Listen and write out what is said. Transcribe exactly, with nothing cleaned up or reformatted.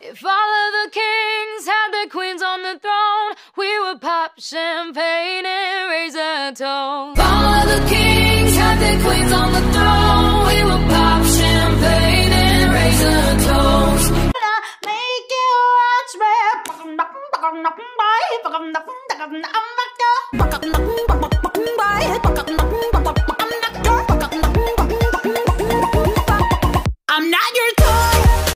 If all of the kings had their queens on the throne, we would pop champagne and raise a toast. If all of the kings had their queens on the throne, we would pop champagne and raise a toast.